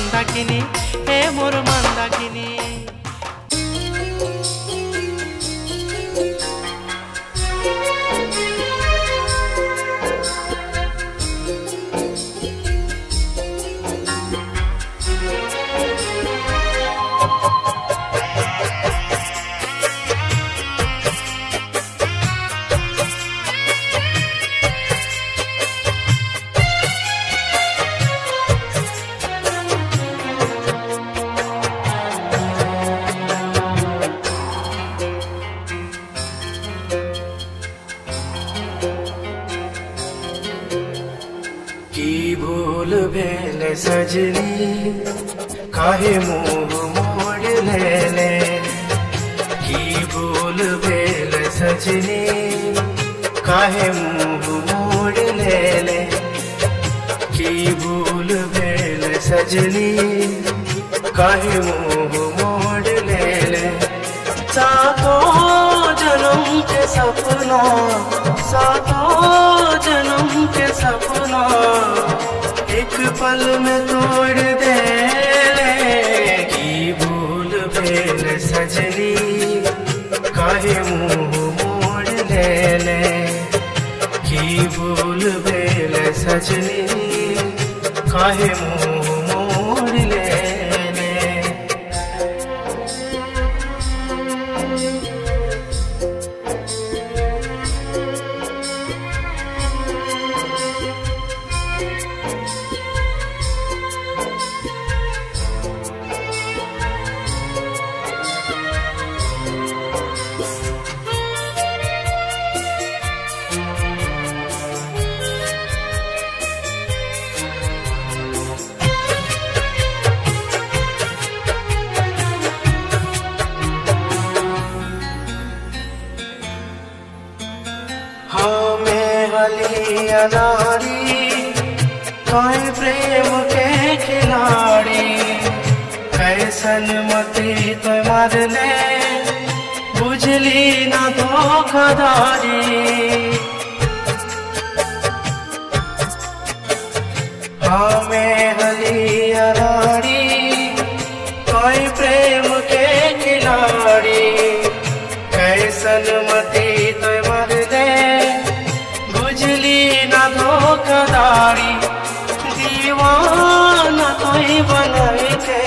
मंदाकिनी हे मोर मंदाकिनी। की भूल भेल सजनी काहे मुँह मोड़ ले। की भूल भेल सजनी काहे मुँह मोड़ ले। की भूल भेल सजनी काहे मुँह मोड़ ले। सातों जन्म के सपना, सातों जन्म के सपना एक पल में तोड़ दे। की भूल भेल सजनी काहे मुँह मोड़ ले। की भूल भेल सजनी काहे मुँह मोड़ ले। अनारी कोई प्रेम के खिलाड़ी कैसन मती तो मारने बुझली ना धोखाधारी। हमें हली अनारी कोई प्रेम के खिलाड़ी कैसन मती तो मारने धोखाधारी। दीवाना कोई बनाई थे,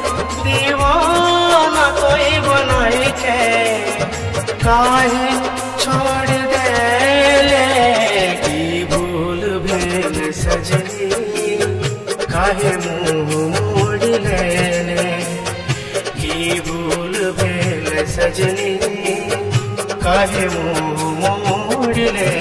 दीवाना कोई बनाई थे काहे छोड़ दे। की भूल भेल सजनी काहे मुँह मोड़ ले। की भूल भेल सजनी काहे मुँह मोड़ ले।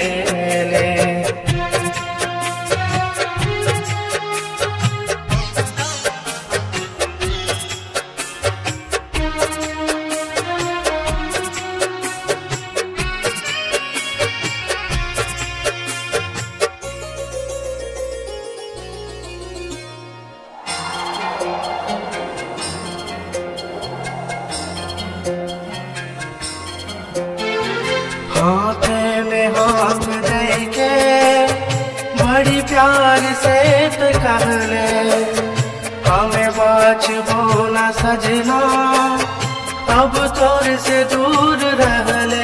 हाथे में हाथ दे के बड़ी प्यार से तो कहले हमें बाँचबो ना सजना अब तोर से दूर रहले।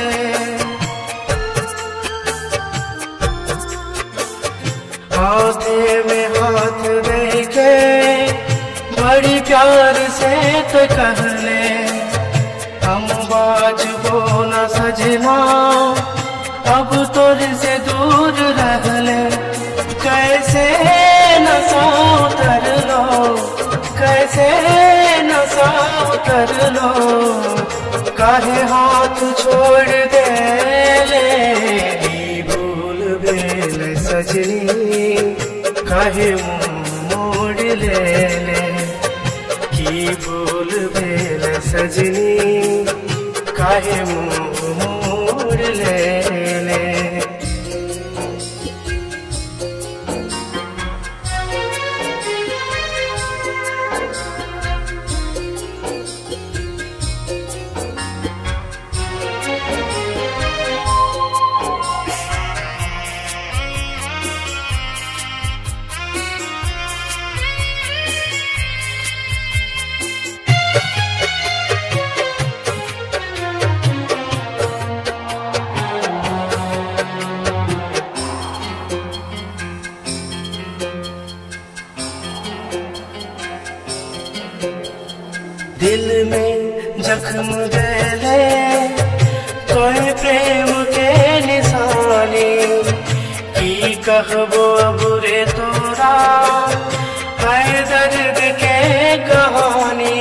हाथे में हाथ दे के बड़ी प्यार से तो कहले हम बाँचबो ना सजना अब तोर से दूर रहले। कैसे नशा उतर लो, कैसे नशा उतर लो काहे हाथ छोड़ दे। की भूल भेल सजनी काहे मुँह मोड़ ले। की भूल भेल सजनी काहे मुँह मोड़ ले। दिल में जख्म दे ले कोई प्रेम के निशानी की कहबो अब रे तोरा है दर्द के कहानी।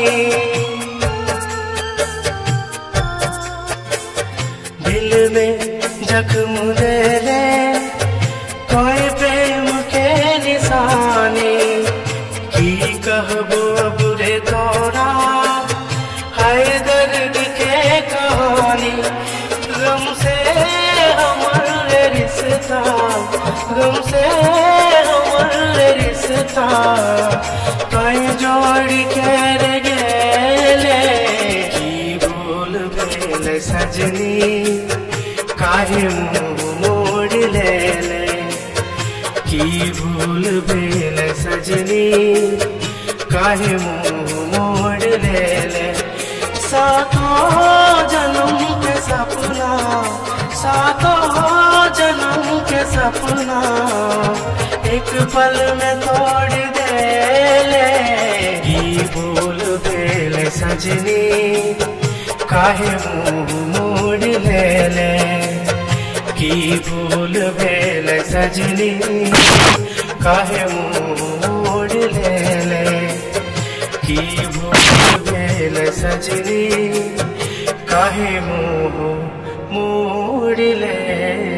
दिल में जख्म दे ले कोई प्रेम के निशानी की कहबो अब रे तोरा है दर्द के कहानी। गम से हमारे रिश्ता, गम से हमारे रिश्ता कहीं जोड़ के रे गेले की भूल भेल सजनी काहे मुँह मोड़ ले ले की भूल भेल सजनी काहे मुँह मोड़ ले ले। सातों जन्म के सपना, सातों जन्म के सपना एक पल में तोड़ दे ले की भूल भेल सजनी काहे मुँह मोड़ ले ले की भूल भेल सजनी काहे मुँह मोड़ ले ले की भूल भेल सजनी काहे मुँह मोड़ ले।